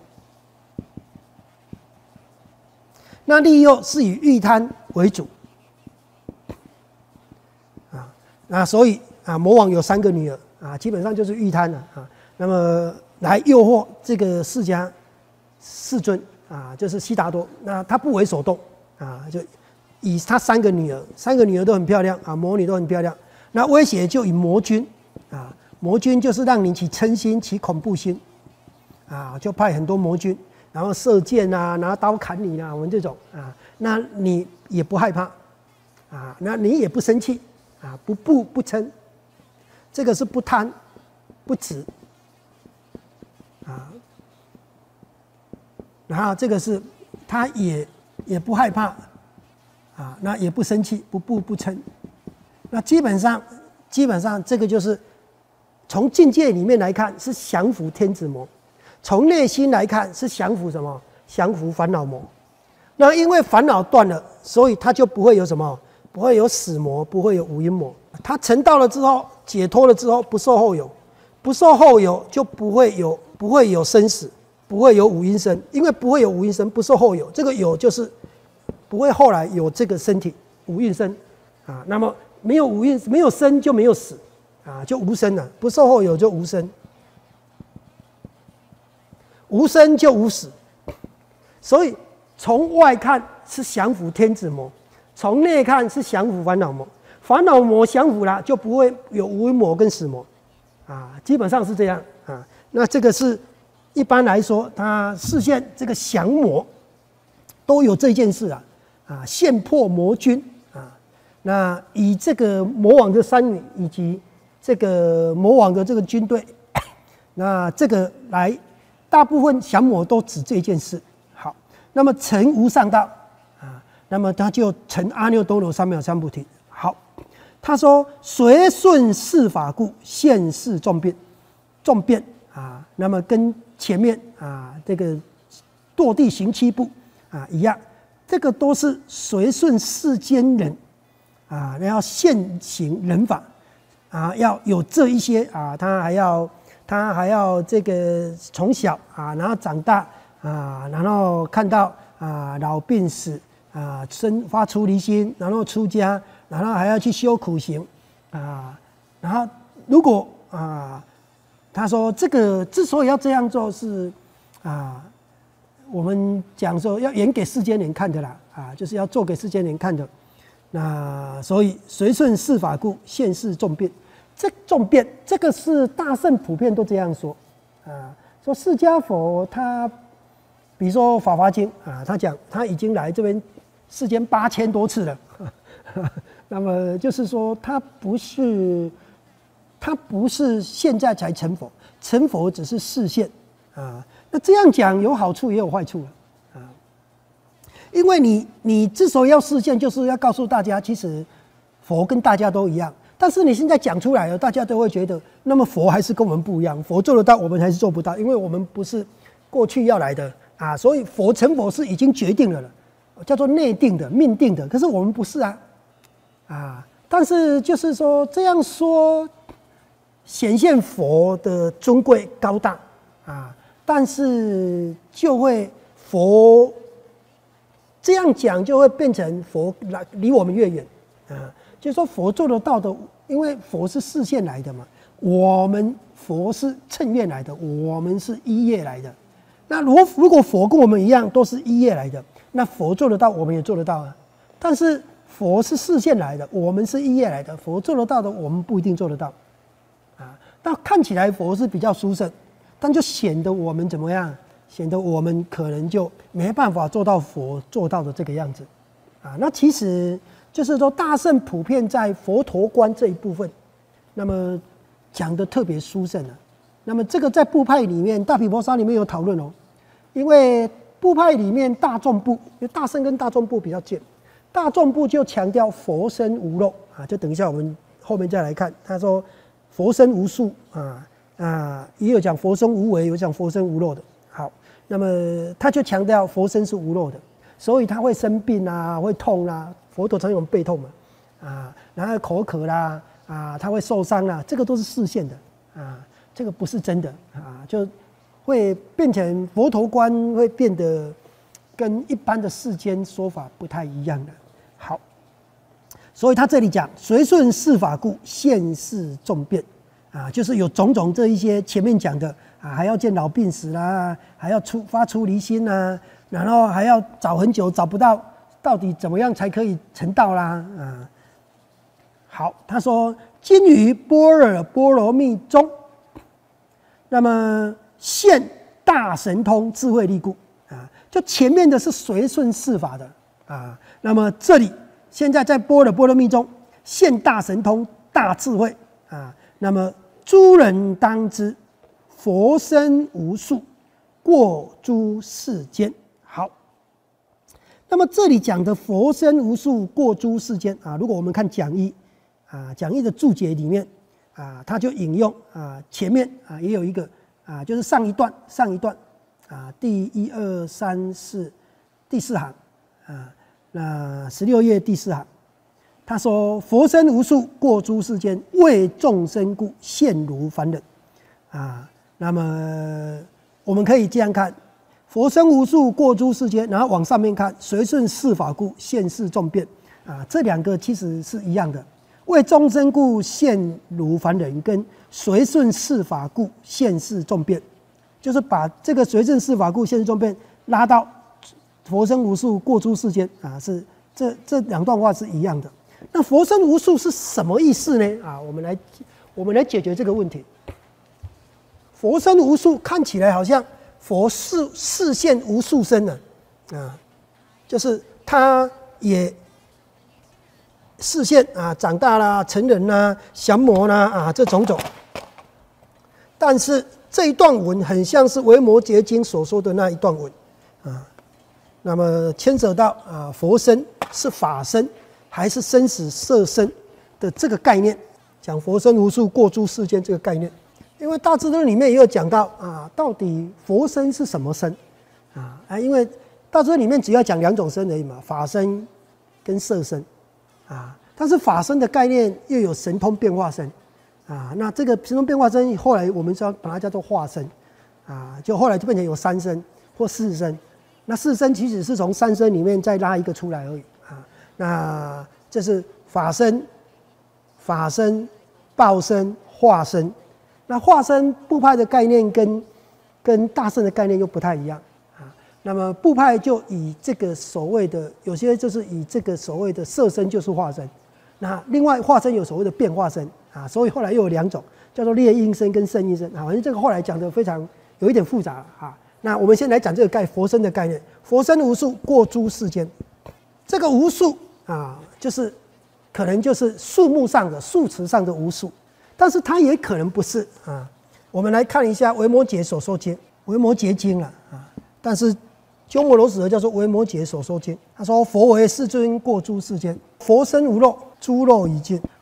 那利诱是以欲贪为主啊，那所以啊，魔王有三个女儿啊，基本上就是欲贪了啊。那么来诱惑这个释迦世尊啊，就是悉达多，那他不为所动啊，就以他三个女儿，三个女儿都很漂亮啊，魔女都很漂亮。那威胁就以魔君啊，魔君就是让你起嗔心、起恐怖心啊，就派很多魔君，然后射箭啊，拿刀砍你啊，我们这种啊，那你也不害怕啊，那你也不生气啊，不怖不嗔，这个是不贪不执。啊，然后这个是，他也也不害怕，啊，那也不生气，不怖不嗔，那基本上基本上这个就是从境界里面来看是降服天子魔，从内心来看是降服什么？降服烦恼魔。那因为烦恼断了，所以他就不会有什么，不会有死魔，不会有五阴魔。他成道了之后，解脱了之后，不受后有，不受后有就不会有。不会有生死，不会有五阴身，因为不会有五阴身，不受后有。这个有就是不会后来有这个身体五阴身啊。那么没有五阴，没有生就没有死啊，就无生了。不受后有就无生，无生就无死。所以从外看是降服天子魔，从内看是降服烦恼魔。烦恼魔降服了，就不会有无阴魔跟死魔啊，基本上是这样啊。那这个是一般来说，他视线这个降魔都有这件事啊，啊，现破魔君啊，那以这个魔王的三女以及这个魔王的这个军队，那这个来大部分降魔都指这件事。好，那么成无上道啊，那么他就成阿耨多罗三藐三菩提。好，他说随顺世法故，现世众变，众变。啊，那么跟前面啊这个堕地行七步啊一样，这个都是随顺世间人啊，要现行人法啊，要有这一些啊，他还要他还要这个从小啊，然后长大啊，然后看到啊老病死啊，生发出离心，然后出家，然后还要去修苦行啊，然后如果啊。他说：“这个之所以要这样做是，啊，我们讲说要演给世间人看的啦，啊，就是要做给世间人看的。那所以随顺世法故，现世众变。这众变，这个是大圣普遍都这样说，啊，说释迦佛他，比如说《法华经》啊，他讲他已经来这边世间八千多次了，那么就是说他不是。”他不是现在才成佛，成佛只是示现啊。那这样讲有好处也有坏处了啊。因为你你之所以要示现，就是要告诉大家，其实佛跟大家都一样， 但是你现在讲出来了，大家都会觉得，那么佛还是跟我们不一样，佛做得到，我们还是做不到，因为我们不是过去要来的啊，所以佛成佛是已经决定了了，叫做内定的、命定的。可是我们不是啊，啊，但是就是说这样说，显现佛的尊贵高大啊，但是就会佛这样讲，就会变成佛来离我们越远啊。就是说佛做得到的，因为佛是视线来的嘛，我们佛是乘愿来的，我们是依业来的。那如果如果佛跟我们一样都是依业来的，那佛做得到，我们也做得到啊。但是佛是视线来的，我们是依业来的，佛做得到的，我们不一定做得到啊。那看起来佛是比较殊胜，但就显得我们怎么样？显得我们可能就没办法做到佛做到的这个样子啊。那其实。就是说，大乘普遍在佛陀观这一部分，那么讲的特别殊胜啊。那么这个在部派里面，大毗婆沙里面有讨论哦。因为部派里面大众部，因为大乘跟大众部比较近，大众部就强调佛身无漏啊。就等一下我们后面再来看，他说佛身无数啊啊，也有讲佛身无为，有讲佛身无漏的。好，那么他就强调佛身是无漏的，所以他会生病啊，会痛啊。佛陀常有背痛嘛，啊，然后口渴啦，啊，他会受伤啦，这个都是视线的，啊，这个不是真的，啊，就会变成佛陀观会变得跟一般的世间说法不太一样的。好，所以他这里讲随顺事法故，现世众变，啊，就是有种种这一些前面讲的啊，还要见老病死啦，还要出发出离心啦，然后还要找很久找不到。到底怎么样才可以成道啦？啊，好，他说今于般若波罗蜜中，那么现大神通智慧力故啊，就前面的是随顺事法的啊，那么这里现在在般若波罗蜜中现大神通大智慧啊，那么诸人当知佛身无数，过诸世间。好。那么这里讲的佛身无数，过诸世间啊，如果我们看讲义啊，讲义的注解里面啊，他就引用啊前面啊也有一个啊，就是上一段上一段啊第一二三四第四行啊，那十六页第四行，他说佛身无数，过诸世间，为众生故，现如凡人啊。那么我们可以这样看。佛身无数，过诸世间，然后往上面看，随顺事法故，现世众变啊，这两个其实是一样的。为众生故，现如凡人，跟随顺事法故，现世众变，就是把这个随顺事法故，现世众变拉到佛身无数，过诸世间啊，是这这两段话是一样的。那佛身无数是什么意思呢？啊，我们来我们来解决这个问题。佛身无数看起来好像。佛视视现无数身呢，啊，就是他也视现啊，长大啦、成人啦、降魔啦啊，这种种。但是这一段文很像是《维摩诘经》所说的那一段文啊，那么牵扯到啊佛身是法身还是生死色身的这个概念，讲佛身无数，过诸世间这个概念。因为大智论里面也有讲到啊，到底佛身是什么身啊？啊，因为大智论里面只要讲两种身而已嘛，法身跟色身啊。但是法身的概念又有神通变化身啊，那这个神通变化身后来我们说把它叫做化身啊，就后来就变成有三身或四身。那四身其实是从三身里面再拉一个出来而已啊。那这是法身、法身、报身、化身。那化身部派的概念跟跟大乘的概念又不太一样啊。那么部派就以这个所谓的有些就是以这个所谓的色身就是化身，那另外化身有所谓的变化身啊，所以后来又有两种叫做劣因身跟胜因身啊。反正这个后来讲的非常有一点复杂啊。那我们先来讲这个概佛身的概念，佛身无数，过诸世间。这个无数啊，就是可能就是数目上的数词上的无数。但是它也可能不是啊。我们来看一下《维摩诘所说经》，《维摩诘经》了啊。但是鸠摩罗什河叫做《维摩诘所说经》，他说：“佛为世尊，过诸世间，佛身无漏，诸漏已尽，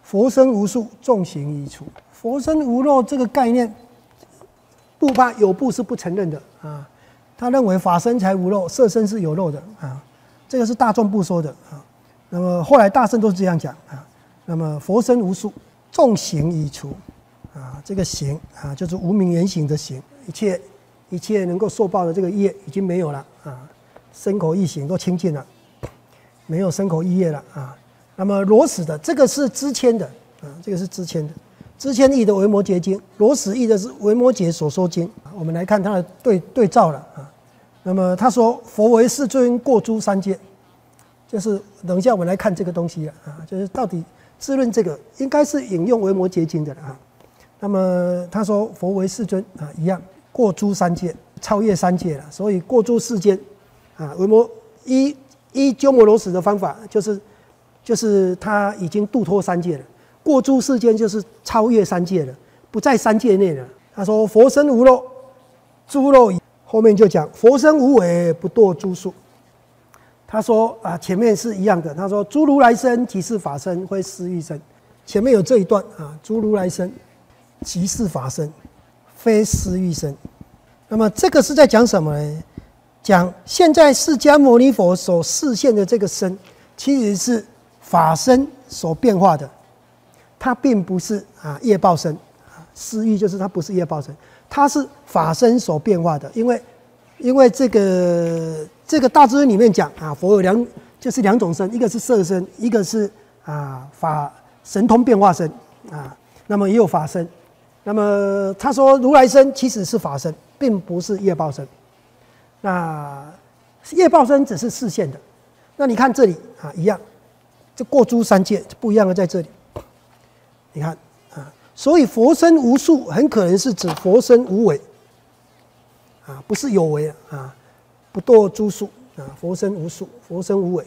佛身无树，众行已除。佛身无肉这个概念，部派有部是不承认的啊。他认为法身才无肉，色身是有肉的啊。这个是大众部说的啊。那么后来大圣都是这样讲啊。那么佛身无树，众行已除啊。这个行啊，就是无明缘行的行，一切一切能够受报的这个业已经没有了啊。身口意行都清净了，没有身口意业了啊。那么罗史的这个是支迁的啊，这个是支迁的。支迁译的维摩诘经，罗史译的是维摩诘所说经。我们来看它的对对照了啊。那么他说佛为世尊过诸三界，就是等一下我们来看这个东西了啊，就是到底自论这个应该是引用维摩诘经的了啊。那么他说佛为世尊啊，一样过诸三界，超越三界了，所以过诸世间啊。维摩依依鸠摩罗什的方法，就是就是他已经度脱三界了。过诸世间就是超越三界了，不在三界内了。他说佛身无肉，诸肉已。后面就讲佛身无为，不堕诸数。他说啊，前面是一样的。他说诸如来身即是法身，非思欲身。前面有这一段啊，诸如来身即是法身，非思欲身。那么这个是在讲什么呢？讲现在释迦牟尼佛所示现的这个身，其实是法身所变化的。它并不是啊业报身，思欲就是它不是业报身，它是法身所变化的。因为因为这个这个大智里面讲啊，佛有两就是两种身，一个是色身，一个是啊法神通变化身啊。那么也有法身。那么他说如来身其实是法身，并不是业报身。那业报身只是示现的。那你看这里啊，一样，这过诸三界不一样的在这里。你看啊，所以佛身无数很可能是指佛身无为啊，不是有为啊，不堕诸数啊，佛身无数，佛身无为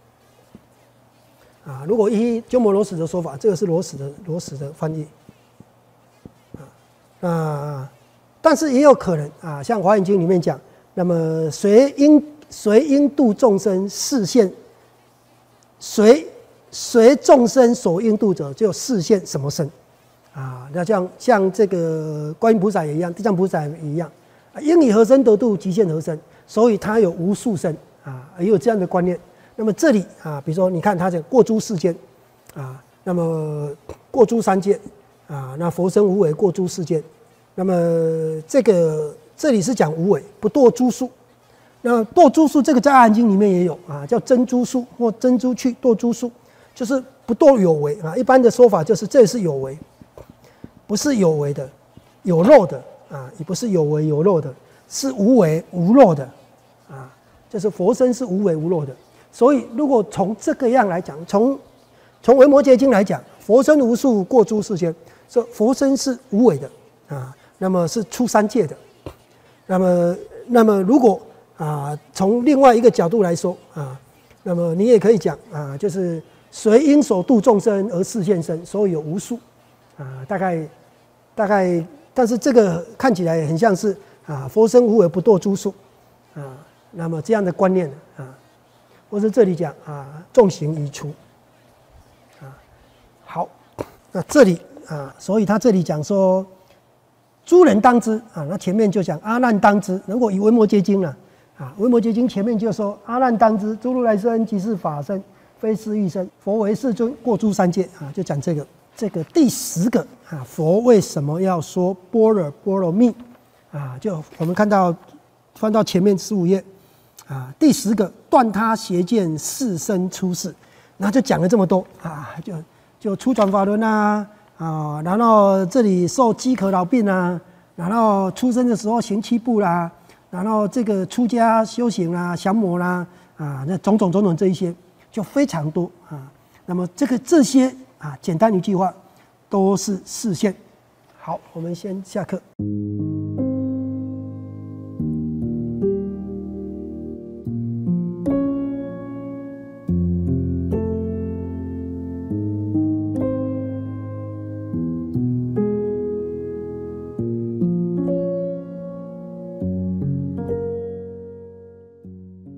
啊。如果依鸠摩罗什的说法，这个是罗史的罗史的翻译啊。那但是也有可能啊，像《华严经》里面讲，那么随因随因度众生示现，随。随众生所应度者，就示现什么身啊？那像像这个观音菩萨也一样，地藏菩萨也一样，应以何身得度，即现何身，所以他有无数身啊，也有这样的观念。那么这里啊，比如说你看他讲过诸世间啊，那么过诸三界啊，那佛身无为过诸世间，那么这个这里是讲无为，不堕诸数。那堕诸数这个在《阿含经》里面也有啊，叫真诸数或真诸趣堕诸数。就是不堕有为啊，一般的说法就是这是有为，不是有为的，有肉的啊，也不是有为有肉的，是无为无肉的啊，就是佛身是无为无肉的。所以如果从这个样来讲，从从维摩诘经来讲，佛身无数过诸世间，说佛身是无为的啊，那么是出三界的。那么那么如果啊从另外一个角度来说啊，那么你也可以讲啊，就是随因所度众生而示现身，所以有无数啊，大概大概，但是这个看起来很像是啊，佛身无为不堕诸数啊，那么这样的观念啊，或是这里讲啊，众行已除啊，好，那这里啊，所以他这里讲说，诸人当知啊，那前面就讲阿难当知，如果以维摩诘经了啊，维摩诘经前面就说阿难当知，诸如来身即是法身。非思欲身，佛为世尊过诸三界啊，就讲这个这个第十个啊，佛为什么要说般若波罗蜜啊？就我们看到翻到前面十五页啊，第十个断他邪见，是身出世，然后就讲了这么多啊，就就初转法轮啊啊，然后这里受饥渴老病啊，然后出生的时候行七步啦，然后这个出家修行啦、降魔啦啊，那种种种种这一些。就非常多啊，那么这个这些啊，简单一句话，都是示现。好，我们先下课。